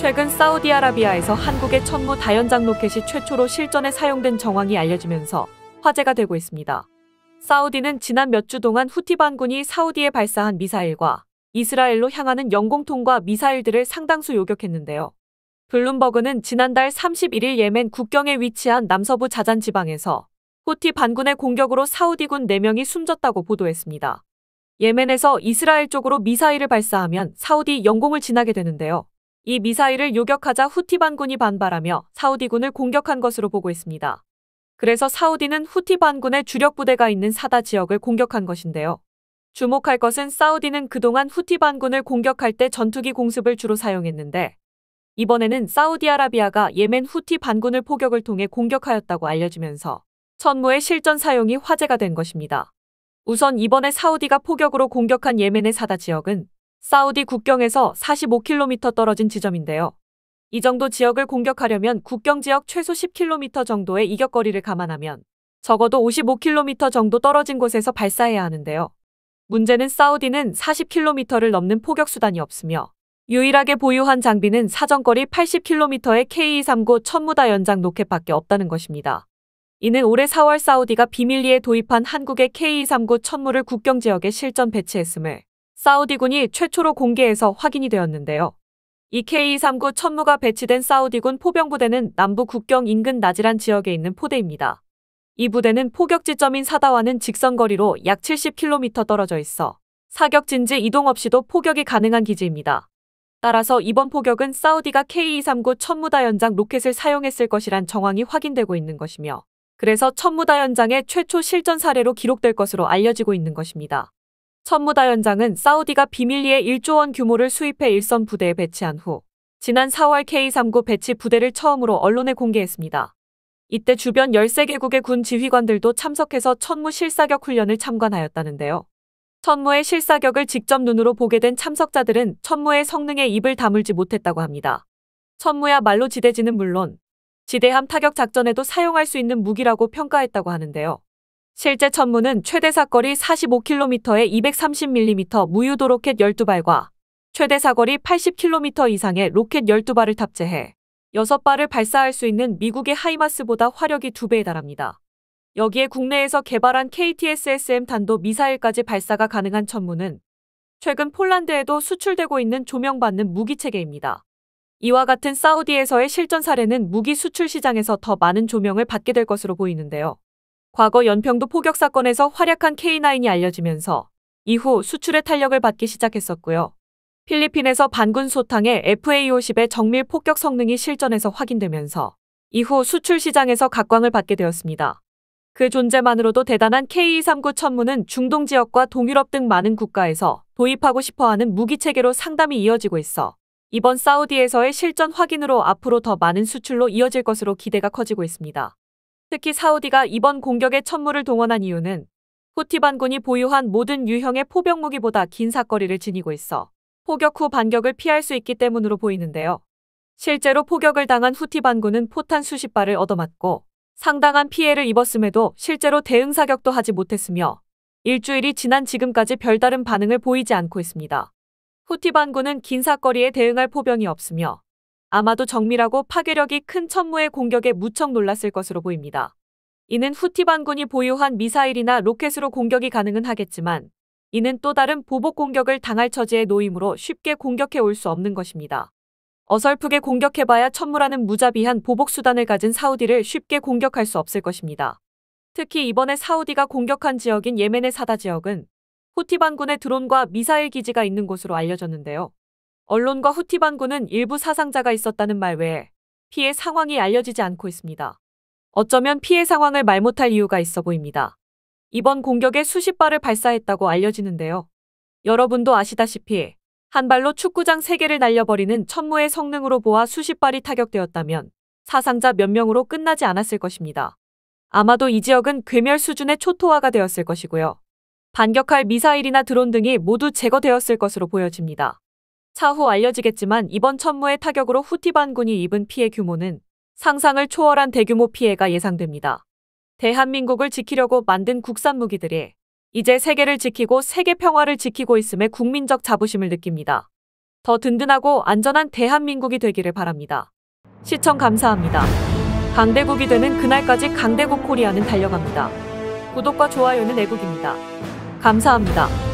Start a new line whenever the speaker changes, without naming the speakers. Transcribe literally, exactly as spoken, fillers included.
최근 사우디아라비아에서 한국의 천무 다연장 로켓이 최초로 실전에 사용된 정황이 알려지면서 화제가 되고 있습니다. 사우디는 지난 몇 주 동안 후티 반군이 사우디에 발사한 미사일과 이스라엘로 향하는 영공통과 미사일들을 상당수 요격했는데요. 블룸버그는 지난달 삼십일일 예멘 국경에 위치한 남서부 자잔 지방에서 후티 반군의 공격으로 사우디군 네 명이 숨졌다고 보도했습니다. 예멘에서 이스라엘 쪽으로 미사일을 발사하면 사우디 영공을 지나게 되는데요. 이 미사일을 요격하자 후티 반군이 반발하며 사우디군을 공격한 것으로 보고 있습니다. 그래서 사우디는 후티 반군의 주력 부대가 있는 사다 지역을 공격한 것인데요. 주목할 것은 사우디는 그동안 후티 반군을 공격할 때 전투기 공습을 주로 사용했는데 이번에는 사우디아라비아가 예멘 후티 반군을 포격을 통해 공격하였다고 알려지면서 천무의 실전 사용이 화제가 된 것입니다. 우선 이번에 사우디가 포격으로 공격한 예멘의 사다 지역은 사우디 국경에서 사십오 킬로미터 떨어진 지점인데요. 이 정도 지역을 공격하려면 국경 지역 최소 십 킬로미터 정도의 이격거리를 감안하면 적어도 오십오 킬로미터 정도 떨어진 곳에서 발사해야 하는데요. 문제는 사우디는 사십 킬로미터를 넘는 포격수단이 없으며 유일하게 보유한 장비는 사정거리 팔십 킬로미터의 케이 이백삼십구 천무다 연장 로켓밖에 없다는 것입니다. 이는 올해 사월 사우디가 비밀리에 도입한 한국의 케이 이백삼십구 천무를 국경 지역에 실전 배치했음을 사우디군이 최초로 공개해서 확인이 되었는데요. 이 케이 이백삼십구 천무가 배치된 사우디군 포병부대는 남부 국경 인근 나지란 지역에 있는 포대입니다. 이 부대는 포격 지점인 사다와는 직선거리로 약 칠십 킬로미터 떨어져 있어 사격 진지 이동 없이도 포격이 가능한 기지입니다. 따라서 이번 포격은 사우디가 케이 이백삼십구 천무다 연장 로켓을 사용했을 것이란 정황이 확인되고 있는 것이며 그래서 천무다 연장의 최초 실전 사례로 기록될 것으로 알려지고 있는 것입니다. 천무다 연장은 사우디가 비밀리에 일조 원 규모를 수입해 일선 부대에 배치한 후 지난 사월 케이 이백삼십구 배치 부대를 처음으로 언론에 공개했습니다. 이때 주변 열세 개국의 군 지휘관들도 참석해서 천무 실사격 훈련을 참관하였다는데요. 천무의 실사격을 직접 눈으로 보게 된 참석자들은 천무의 성능에 입을 다물지 못했다고 합니다. 천무야말로 지대지는 물론 지대함 타격 작전에도 사용할 수 있는 무기라고 평가했다고 하는데요. 실제 천무는 최대 사거리 사십오 킬로미터의 이백삼십 밀리미터 무유도 로켓 열두 발과 최대 사거리 팔십 킬로미터 이상의 로켓 열두 발을 탑재해 여섯 발을 발사할 수 있는 미국의 하이마스보다 화력이 두 배에 달합니다. 여기에 국내에서 개발한 케이티에스에스엠 단도 미사일까지 발사가 가능한 천무는 최근 폴란드에도 수출되고 있는 조명받는 무기체계입니다. 이와 같은 사우디에서의 실전 사례는 무기 수출 시장에서 더 많은 조명을 받게 될 것으로 보이는데요. 과거 연평도 포격 사건에서 활약한 케이 나인이 알려지면서 이후 수출의 탄력을 받기 시작했었고요. 필리핀에서 반군 소탕의 에프에이 오십의 정밀 폭격 성능이 실전에서 확인되면서 이후 수출 시장에서 각광을 받게 되었습니다. 그 존재만으로도 대단한 케이 이백삼십구 천무는 중동 지역과 동유럽 등 많은 국가에서 도입하고 싶어하는 무기체계로 상담이 이어지고 있어 이번 사우디에서의 실전 확인으로 앞으로 더 많은 수출로 이어질 것으로 기대가 커지고 있습니다. 특히 사우디가 이번 공격에 천무를 동원한 이유는 후티 반군이 보유한 모든 유형의 포병 무기보다 긴 사거리를 지니고 있어 포격 후 반격을 피할 수 있기 때문으로 보이는데요. 실제로 포격을 당한 후티 반군은 포탄 수십 발을 얻어맞고 상당한 피해를 입었음에도 실제로 대응 사격도 하지 못했으며 일주일이 지난 지금까지 별다른 반응을 보이지 않고 있습니다. 후티 반군은 긴 사거리에 대응할 포병이 없으며 아마도 정밀하고 파괴력이 큰 천무의 공격에 무척 놀랐을 것으로 보입니다. 이는 후티 반군이 보유한 미사일이나 로켓으로 공격이 가능은 하겠지만 이는 또 다른 보복 공격을 당할 처지에 놓이므로 쉽게 공격해 올 수 없는 것입니다. 어설프게 공격해봐야 천무라는 무자비한 보복 수단을 가진 사우디를 쉽게 공격할 수 없을 것입니다. 특히 이번에 사우디가 공격한 지역인 예멘의 사다 지역은 후티 반군의 드론과 미사일 기지가 있는 곳으로 알려졌는데요. 언론과 후티 반군은 일부 사상자가 있었다는 말 외에 피해 상황이 알려지지 않고 있습니다. 어쩌면 피해 상황을 말 못할 이유가 있어 보입니다. 이번 공격에 수십 발을 발사했다고 알려지는데요. 여러분도 아시다시피 한 발로 축구장 세 개를 날려버리는 천무의 성능으로 보아 수십 발이 타격되었다면 사상자 몇 명으로 끝나지 않았을 것입니다. 아마도 이 지역은 괴멸 수준의 초토화가 되었을 것이고요. 반격할 미사일이나 드론 등이 모두 제거되었을 것으로 보여집니다. 차후 알려지겠지만 이번 천무의 타격으로 후티 반군이 입은 피해 규모는 상상을 초월한 대규모 피해가 예상됩니다. 대한민국을 지키려고 만든 국산 무기들이 이제 세계를 지키고 세계 평화를 지키고 있음에 국민적 자부심을 느낍니다. 더 든든하고 안전한 대한민국이 되기를 바랍니다. 시청 감사합니다. 강대국이 되는 그날까지 강대국 코리아는 달려갑니다. 구독과 좋아요는 애국입니다. 감사합니다.